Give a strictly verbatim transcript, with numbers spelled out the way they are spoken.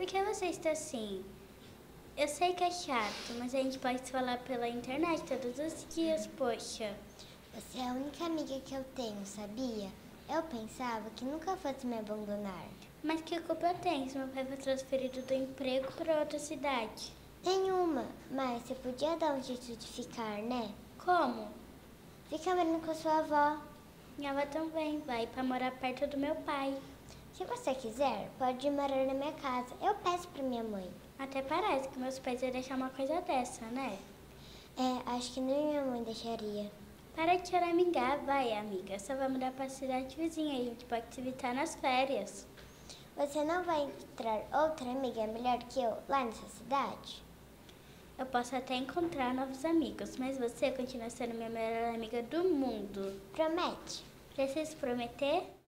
por que você está assim? Eu sei que é chato, mas a gente pode se falar pela internet todos os dias, poxa. Você é a única amiga que eu tenho, sabia? Eu pensava que nunca fosse me abandonar. Mas que culpa eu tenho se meu pai foi transferido do emprego para outra cidade? Nenhuma, mas você podia dar um jeito de ficar, né? Como? Fica morando com a sua avó. Minha avó também vai para morar perto do meu pai. Se você quiser, pode ir morar na minha casa. Eu peço pra minha mãe. Até parece que meus pais iam deixar uma coisa dessa, né? É, acho que nem minha mãe deixaria. Para de choramingar, vai, amiga. Só vai mudar para a cidade vizinha e a gente pode se visitar nas férias. Você não vai encontrar outra amiga melhor que eu lá nessa cidade? Eu posso até encontrar novos amigos, mas você continua sendo minha melhor amiga do mundo. Promete? Preciso prometer?